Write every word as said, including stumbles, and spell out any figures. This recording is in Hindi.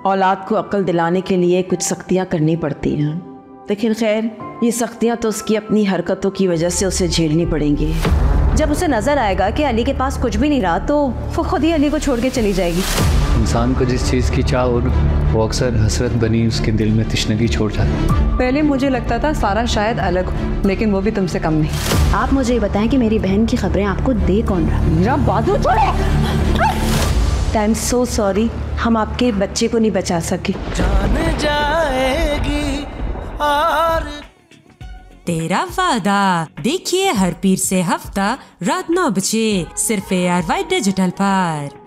औलाद को अक्ल दिलाने के लिए कुछ सख्तियाँ करनी पड़ती हैं, लेकिन खैर ये सख्तियाँ तो उसकी अपनी हरकतों की वजह से उसे झेलनी पड़ेंगी। जब उसे नजर आएगा कि अली के पास कुछ भी नहीं रहा तो वो खुद ही अली को छोड़ के चली जाएगी। इंसान को जिस चीज़ की चाह हो वो अक्सर हसरत बनी उसके दिल में तशनगी छोड़ जाती है। पहले मुझे लगता था सारा शायद अलग हो, लेकिन वो भी तुमसे कम नहीं। आप मुझे ये बताएं कि मेरी बहन की खबरें आपको दे कौन रहा? मेरा बाजू छोड़ो। आई एम सो सॉरी, हम आपके बच्चे को नहीं बचा सके। जान जाएगी और तेरा वादा देखिए हर पीर से हफ्ता रात नौ बजे सिर्फ ए आर वाई डिजिटल पर।